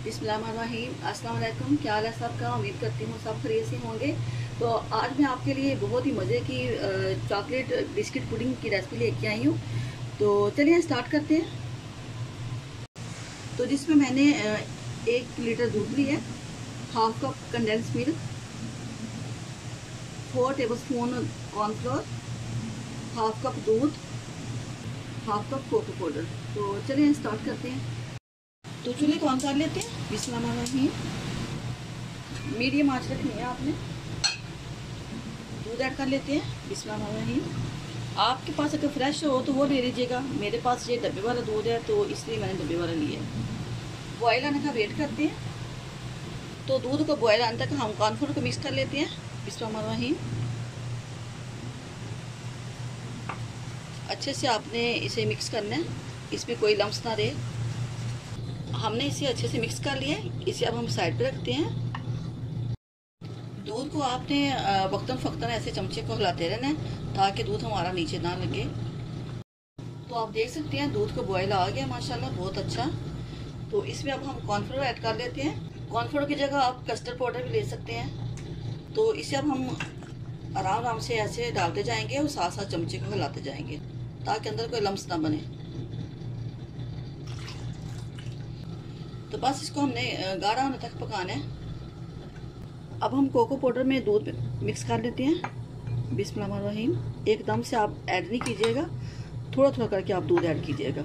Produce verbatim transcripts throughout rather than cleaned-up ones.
बिस्मिल्लाहिर्रहमानिर्रहीम। अस्सलाम वालेकुम। क्या हाल है सबका? उम्मीद करती हूँ सब खैरियत से होंगे। तो आज मैं आपके लिए बहुत ही मज़े की चॉकलेट बिस्किट पुडिंग की रेसिपी लेके आई हूँ। तो चलिए स्टार्ट करते हैं। तो जिसमें मैंने एक लीटर दूध लिया है, half cup condense milk, four tablespoon cornflour, half cup दूध, हाफ कप कोको पाउडर। तो चलिए स्टार्ट करते हैं। तो चूल्हे को ऑन कर लेते हैं। बिस्मिल्लाहिर्रहमानिर्रहीम। मीडियम आंच रखनी है आपने। दूध ऐड कर लेते हैं। बिस्मिल्लाहिर्रहमानिर्रहीम। आपके पास अगर फ्रेश हो तो वो ले लीजिएगा। मेरे पास ये डब्बे वाला दूध है तो इसलिए मैंने डब्बे वाला लिया है। बॉयल आने का वेट करते हैं। तो दूध को बॉयल आने तक हम कॉर्नफ्लोर को मिक्स कर लेते हैं। बिस्मिल्लाहिर्रहमानिर्रहीम। अच्छे से आपने इसे मिक्स करना है, इसमें कोई लम्स ना रहे। हमने इसे अच्छे से मिक्स कर लिया है। इसे अब हम साइड पे रखते हैं। दूध को आपने वक्तन फ़क्तन ऐसे चमचे को हिलाते रहना है ताकि दूध हमारा नीचे ना लगे। तो आप देख सकते हैं दूध को बॉयल आ गया माशाल्लाह, बहुत अच्छा। तो इसमें अब हम कॉर्नफ्लोर ऐड कर लेते हैं। कॉर्नफ्लोर की जगह आप कस्टर्ड पाउडर भी ले सकते हैं। तो इसे अब हम आराम आराम से ऐसे डालते जाएंगे और साथ साथ चमचे को हिलाते जाएंगे ताकि अंदर कोई लम्स ना बने। तो बस इसको हमने गाढ़ा होने तक पकाना है। अब हम कोको पाउडर में दूध मिक्स कर लेते हैं। बिस्मिल्लाहिर्रहमानिर्रहीम। एकदम से आप ऐड नहीं कीजिएगा, थोड़ा थोड़ा करके आप दूध ऐड कीजिएगा।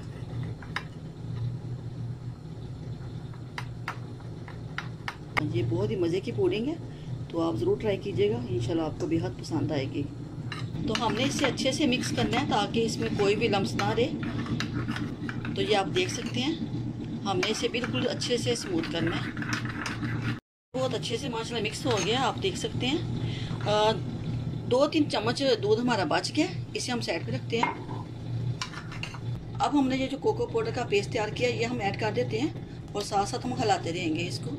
ये बहुत ही मज़े की पुडिंग है, तो आप ज़रूर ट्राई कीजिएगा, इंशाल्लाह आपको बेहद पसंद आएगी। तो हमने इसे अच्छे से मिक्स करना है ताकि इसमें कोई भी लम्स ना रहे। तो ये आप देख सकते हैं हमने इसे बिल्कुल अच्छे से स्मूथ करना है। बहुत अच्छे से माशाल्लाह मिक्स हो गया, आप देख सकते हैं। आ, दो तीन चम्मच दूध हमारा बच गया, इसे हम साइड पे रखते हैं। अब हमने ये जो कोको पाउडर का पेस्ट तैयार किया ये हम ऐड कर देते हैं और साथ साथ हम हिलाते रहेंगे इसको।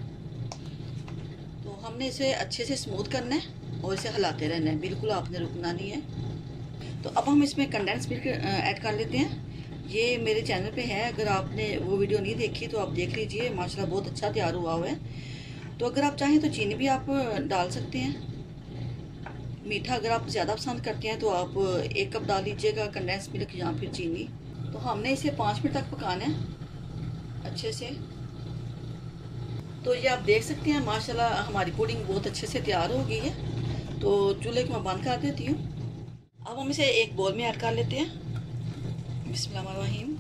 तो हमने इसे अच्छे से स्मूथ करना है और इसे हिलाते रहना है, बिल्कुल आपने रुकना नहीं है। तो अब हम इसमें कंडेंस मिल्क ऐड कर लेते हैं। ये मेरे चैनल पे है, अगर आपने वो वीडियो नहीं देखी तो आप देख लीजिए, माशाल्लाह बहुत अच्छा तैयार हुआ हुआ है। तो अगर आप चाहें तो चीनी भी आप डाल सकते हैं। मीठा अगर आप ज़्यादा पसंद करते हैं तो आप एक कप डाल लीजिएगा कंडेंस मिल्क या फिर चीनी। तो हमने इसे पाँच मिनट तक पकाना है अच्छे से। तो ये आप देख सकते हैं माशाल्लाह हमारी पुडिंग बहुत अच्छे से तैयार हो गई है। तो चूल्हे को मैं बंद कर देती हूँ। अब हम इसे एक बोल में ऐड कर लेते हैं। बिस्मिल्लाहिर्रहमानिर्रहीम।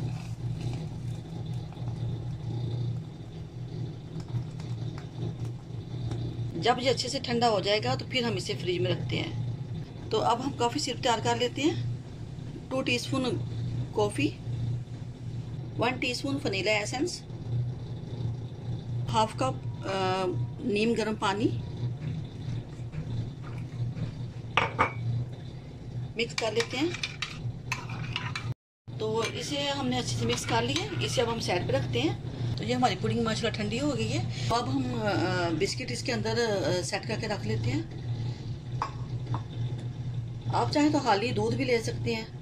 जब ये अच्छे से ठंडा हो जाएगा तो फिर हम इसे फ्रिज में रखते हैं। तो अब हम कॉफ़ी सिरप तैयार कर लेते हैं। Two teaspoon coffee, one teaspoon vanilla essence, half cup नीम गर्म पानी मिक्स कर लेते हैं। तो इसे हमने अच्छे से मिक्स कर लिया, इसे अब हम साइड पे रखते हैं। तो ये हमारी पुडिंग माशाल्लाह ठंडी हो गई है। तो अब हम बिस्किट इसके अंदर सेट करके रख लेते हैं। आप चाहें तो खाली दूध भी ले सकते हैं।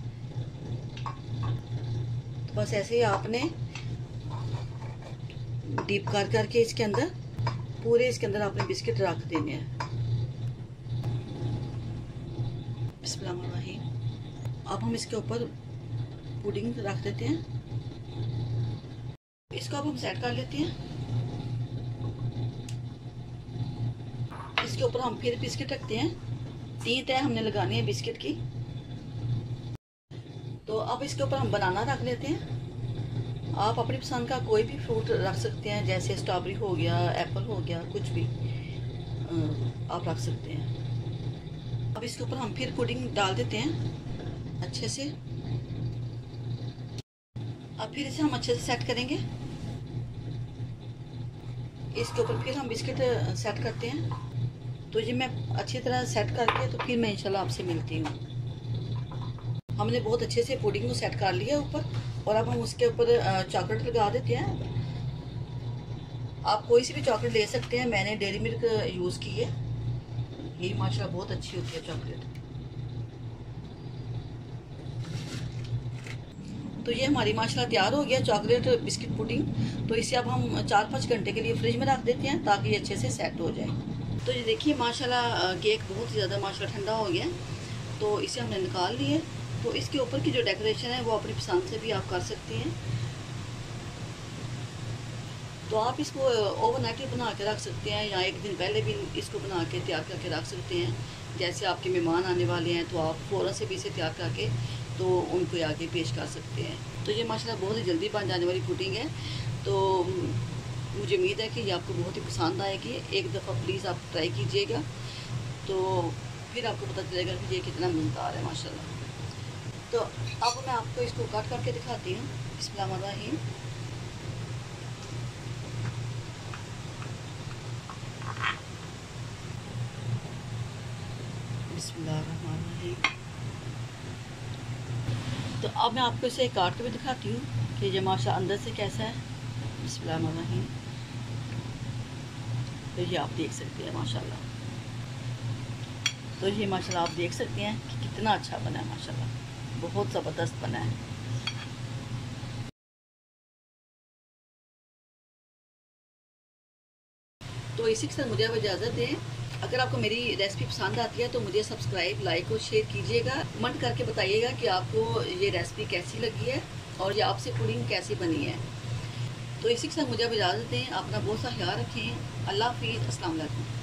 तो बस ऐसे ही आपने डीप कर करके इसके अंदर पूरे इसके अंदर आपने बिस्किट रख देने हैं। बिस्मिल्लाहिर्रहमानिर्रहीम। अब हम इसके ऊपर पुडिंग रख देते हैं। इसको अब हम सेट कर लेते हैं। इसके ऊपर हम फिर बिस्किट रखते हैं। तीन तय हमने लगानी है बिस्किट की। तो अब इसके ऊपर हम बनाना रख लेते हैं। आप अपनी पसंद का कोई भी फ्रूट रख सकते हैं, जैसे स्ट्रॉबेरी हो गया, एप्पल हो गया, कुछ भी आप रख सकते हैं। अब इसके ऊपर हम फिर पुडिंग डाल देते हैं अच्छे से। अब फिर इसे हम अच्छे से सेट करेंगे। इसके ऊपर फिर हम बिस्किट सेट करते हैं। तो ये मैं अच्छी तरह सेट करके तो फिर मैं इंशाल्लाह आपसे मिलती हूँ। हमने बहुत अच्छे से पुडिंग को सेट कर लिया ऊपर, और अब हम उसके ऊपर चॉकलेट लगा देते हैं। आप कोई सी भी चॉकलेट ले सकते हैं, मैंने डेयरी मिल्क यूज़ की है। ये माशाल्लाह बहुत अच्छी होती है चॉकलेट। तो ये हमारी माशाल्लाह तैयार हो गया चॉकलेट बिस्किट पुडिंग। तो इसे अब हम चार पाँच घंटे के लिए फ्रिज में रख देते हैं ताकि ये अच्छे से सेट हो जाए। तो ये देखिए माशाल्लाह केक बहुत ही ज़्यादा माशाल्लाह ठंडा हो गया, तो इसे हमने निकाल लिए। तो इसके ऊपर की जो डेकोरेशन है वो अपनी पसंद से भी आप कर सकते हैं। तो आप इसको ओवरनाइट भी बना के रख सकते हैं या एक दिन पहले भी इसको बना के तैयार करके रख सकते हैं। जैसे आपके मेहमान आने वाले हैं तो आप फ़ौरन से भी इसे तैयार करके तो उनको आगे पेश कर सकते हैं। तो ये माशाल्लाह बहुत ही जल्दी बन जाने वाली पुडिंग है। तो मुझे उम्मीद है कि ये आपको बहुत ही पसंद आएगी। एक दफ़ा प्लीज़ आप ट्राई कीजिएगा, तो फिर आपको पता चलेगा कि ये कितना मज़ेदार है माशाल्लाह। तो अब मैं आपको इसको कट करके दिखाती हूँ। बिस्मिल्लाहिर्रहमानिर्रहीम। बिस्मिल्लाहिर्रहमानिर्रहीम। तो अब मैं आपको इसे काट के भी दिखाती हूँ कि ये माशा अंदर से कैसा है। बिस्मिल्लाहिर्रहमानिर्रहीम। तो ये आप देख सकते हैं माशाल्लाह। तो ये माशाल्लाह आप देख सकते हैं कि कितना अच्छा बना है माशाल्लाह, बहुत ज़बरदस्त बना है। तो इसी के साथ मुझे अब इजाज़त दें। अगर आपको मेरी रेसिपी पसंद आती है तो मुझे सब्सक्राइब, लाइक और शेयर कीजिएगा। कमेंट करके बताइएगा कि आपको ये रेसिपी कैसी लगी है और ये आपसे पुडिंग कैसी बनी है। तो इसी के साथ मुझे अब इजाज़त दें। अपना बहुत सा ख्याल रखें। अल्लाह हाफ़िज़। अस्सलाम वालेकुम।